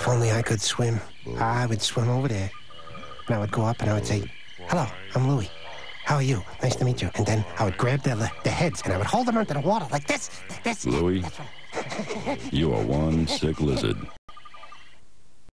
only I could swim, I would swim over there. And I would go up and I would say, hello, I'm Louie. How are you? Nice to meet you. And then I would grab the heads and I would hold them under the water like this. Louie, you are one sick lizard.